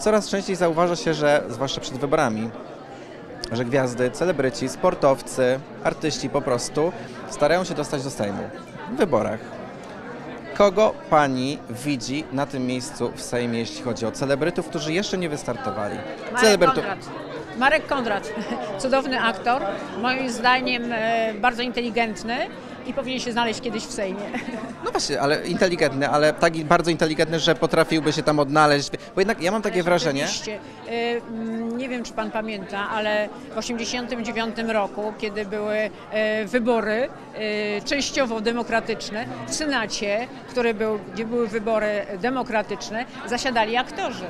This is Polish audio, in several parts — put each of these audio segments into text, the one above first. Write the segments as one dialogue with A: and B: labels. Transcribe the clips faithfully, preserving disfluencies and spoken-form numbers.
A: coraz częściej zauważa się, że, zwłaszcza przed wyborami, że gwiazdy, celebryci, sportowcy, artyści po prostu starają się dostać do Sejmu w wyborach. Kogo pani widzi na tym miejscu w Sejmie, jeśli chodzi o celebrytów, którzy jeszcze nie wystartowali?
B: Marek
A: Celebrytów.
B: Konrad. Marek Konrad, cudowny aktor, moim zdaniem e, bardzo inteligentny i powinien się znaleźć kiedyś w Sejmie.
A: No właśnie, ale inteligentny, ale taki bardzo inteligentny, że potrafiłby się tam odnaleźć, bo jednak ja mam takie wrażenie...
B: Oczywiście. Nie wiem, czy pan pamięta, ale w osiemdziesiątym dziewiątym roku, kiedy były wybory częściowo demokratyczne, w Senacie, który był, gdzie były wybory demokratyczne, zasiadali aktorzy,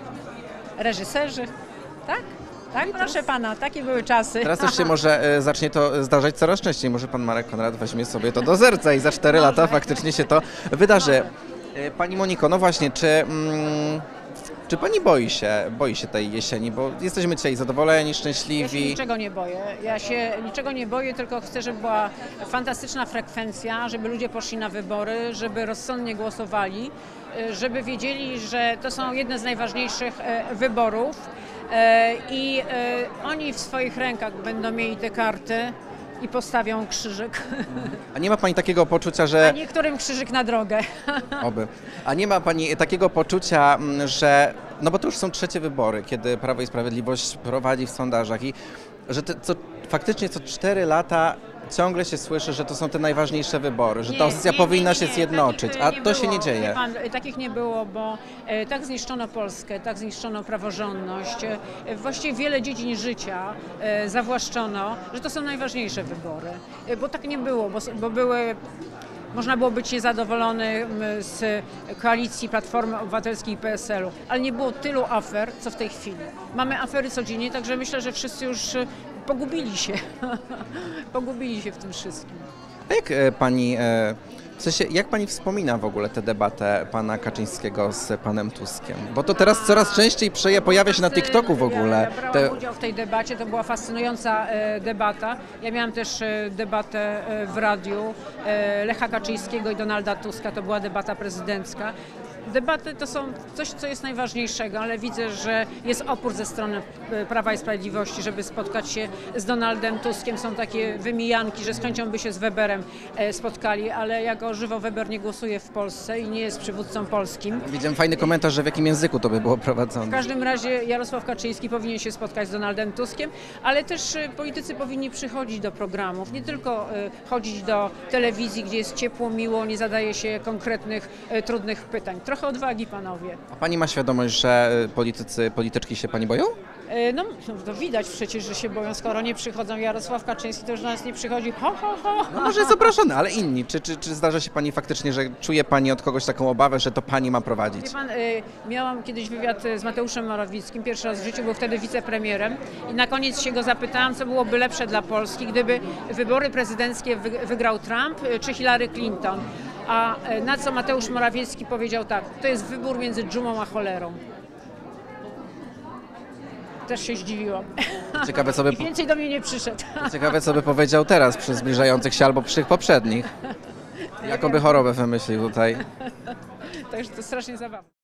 B: reżyserzy, tak? Tak, proszę pana, takie były czasy.
A: Teraz też się może e, zacznie to zdarzać coraz częściej. Może pan Marek Konrad weźmie sobie to do serca i za cztery lata faktycznie się to wydarzy. E, Pani Moniko, no właśnie, czy, mm, czy pani boi się, boi się tej jesieni? Bo jesteśmy dzisiaj zadowoleni,
B: Ja się
A: szczęśliwi.
B: niczego nie boję. Ja się niczego nie boję, tylko chcę, żeby była fantastyczna frekwencja, żeby ludzie poszli na wybory, żeby rozsądnie głosowali, żeby wiedzieli, że to są jedne z najważniejszych e, wyborów e, i e, oni w swoich rękach będą mieli te karty i postawią krzyżyk.
A: A nie ma pani takiego poczucia,
B: A
A: że...
B: niektórym krzyżyk na drogę.
A: Oby. A nie ma pani takiego poczucia, mm, że... No bo to już są trzecie wybory, kiedy Prawo i Sprawiedliwość prowadzi w sondażach i że te, co, faktycznie co cztery lata ciągle się słyszy, że to są te najważniejsze wybory, że ta opozycja powinna się zjednoczyć,
B: Takich,
A: a
B: e, nie
A: to się
B: było.
A: nie dzieje.
B: Wie pan, takich nie było, bo e, tak zniszczono Polskę, tak zniszczono praworządność, e, właściwie wiele dziedzin życia e, zawłaszczono, że to są najważniejsze wybory. E, bo tak nie było, bo, bo były... Można było być niezadowolonym z koalicji Platformy Obywatelskiej i P S L u, ale nie było tylu afer, co w tej chwili. Mamy afery codziennie, także myślę, że wszyscy już pogubili się. Pogubili się w tym wszystkim.
A: A jak e, pani, e, w sensie, jak pani wspomina w ogóle tę debatę pana Kaczyńskiego z panem Tuskiem? Bo to teraz coraz częściej przeje, pojawia się na TikToku w ogóle.
B: Ja, ja brałam
A: Te...
B: udział w tej debacie, to była fascynująca e, debata. Ja miałam też e, debatę e, w radiu e, Lecha Kaczyńskiego i Donalda Tuska, to była debata prezydencka. Debaty to są coś, co jest najważniejszego, ale widzę, że jest opór ze strony Prawa i Sprawiedliwości, żeby spotkać się z Donaldem Tuskiem. Są takie wymijanki, że z chęcią by się z Weberem spotkali, ale jako żywo Weber nie głosuje w Polsce i nie jest przywódcą polskim.
A: Widziałem fajny komentarz, że w jakim języku to by było prowadzone.
B: W każdym razie Jarosław Kaczyński powinien się spotkać z Donaldem Tuskiem, ale też politycy powinni przychodzić do programów, nie tylko chodzić do telewizji, gdzie jest ciepło, miło, nie zadaje się konkretnych, trudnych pytań. Trochę odwagi, panowie.
A: A pani ma świadomość, że politycy, polityczki się pani boją?
B: No, to widać przecież, że się boją, skoro nie przychodzą. Jarosław Kaczyński to już do nas nie przychodzi. Ho, ho, ho.
A: No może jest obrażony, ale inni. Czy, czy, czy zdarza się pani faktycznie, że czuje pani od kogoś taką obawę, że to pani ma prowadzić?
B: Wie pan, miałam kiedyś wywiad z Mateuszem Morawieckim, pierwszy raz w życiu, był wtedy wicepremierem i na koniec się go zapytałam, co byłoby lepsze dla Polski, gdyby wybory prezydenckie wygrał Trump czy Hillary Clinton. A na co Mateusz Morawiecki powiedział tak, to jest wybór między dżumą a cholerą. Też się zdziwiłam.
A: Ciekawe, co by,
B: I więcej do mnie nie przyszedł.
A: ciekawe, co by powiedział teraz przy zbliżających się albo przy tych poprzednich. Jaką by chorobę wymyślił tutaj.
B: Także to strasznie zabawne.